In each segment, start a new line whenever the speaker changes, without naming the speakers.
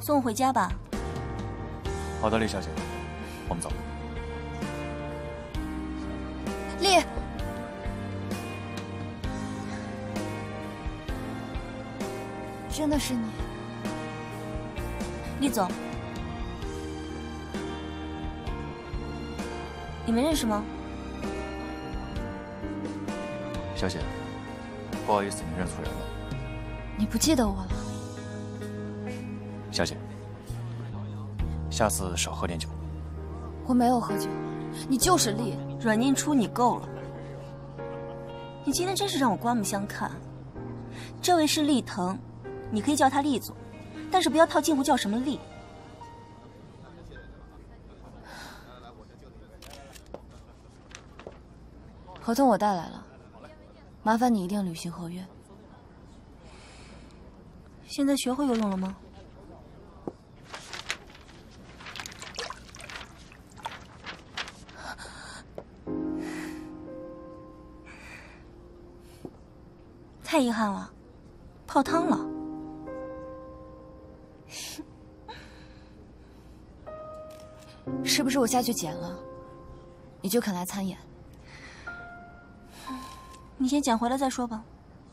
送我回家吧。
好的，李小姐，我们走。
丽，真的是你，丽总，你们认识吗？
小姐，不好意思，你认错人了。
你不记得我了？
小姐，下次少喝点酒。
我没有喝酒，你就是丽。阮念初，你够了！你今天真是让我刮目相看。这位是丽腾，你可以叫他丽总，但是不要套近乎叫什么丽。合同我带来了，麻烦你一定履行合约。现在学会游泳了吗？太遗憾了，泡汤了。是不是我下去捡了，你就肯来参演？你先捡回来再说吧。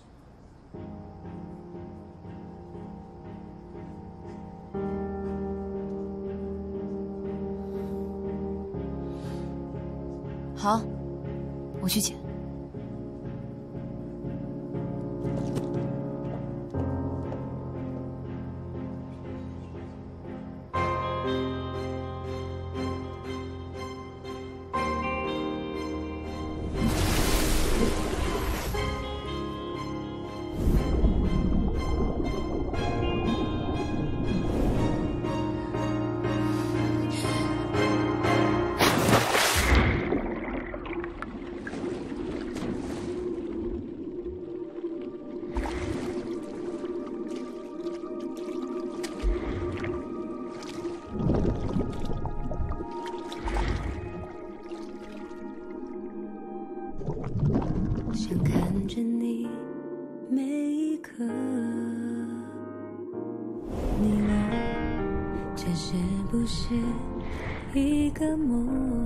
好，我去捡。
想看着你每一刻，你呢？这是不是一个梦？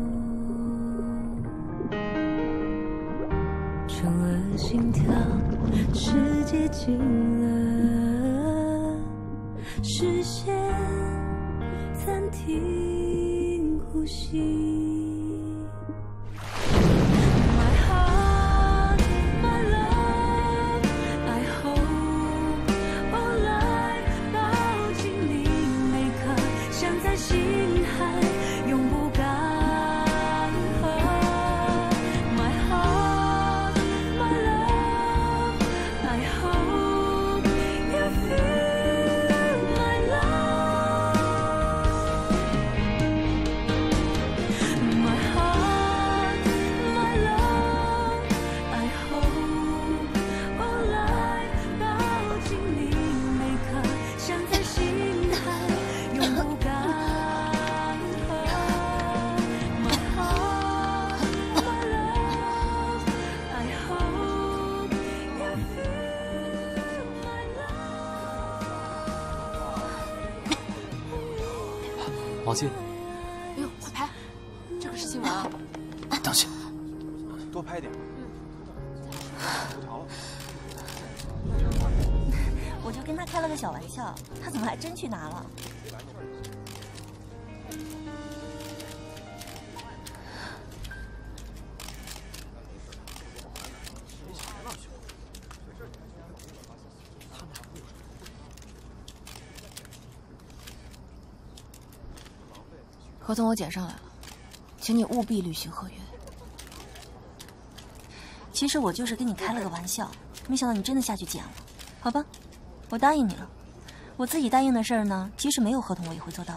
除了心跳是接近了，视线暂停呼吸。
王静，
哎呦，快拍！这可是新闻啊！
当心，
多拍点。
我就跟他开了个小玩笑，他怎么还真去拿了？合同我捡上来了，请你务必履行合约。其实我就是跟你开了个玩笑，没想到你真的下去捡了。好吧，我答应你了。我自己答应的事儿呢，即使没有合同，我也会做到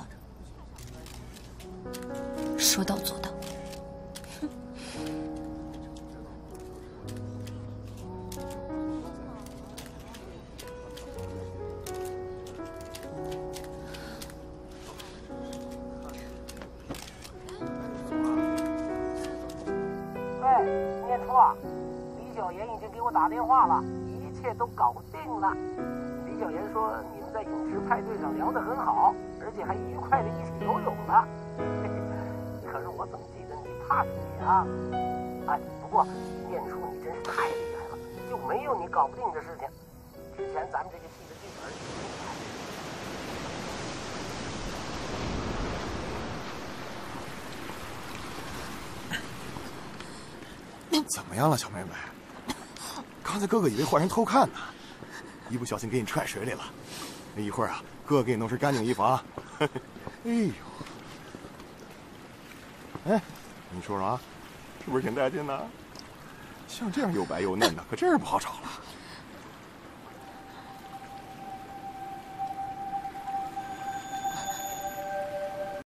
的。说到做到。
李小妍已经给我打电话了，一切都搞定了。李小妍说你们在泳池派对上聊得很好，而且还愉快的一起游泳了。可是我怎么记得你怕水啊？哎，不过念初你真是太厉害了，就没有你搞不定的事情。之前咱们这个戏的剧本已经改
了。怎么样了，小妹妹？刚才哥哥以为坏人偷看呢，一不小心给你踹水里了。一会儿啊，哥哥给你弄身干净衣服啊。哎呦，哎，你说说啊，是不是挺带劲的？像这样又白又嫩的，可真是不好找了。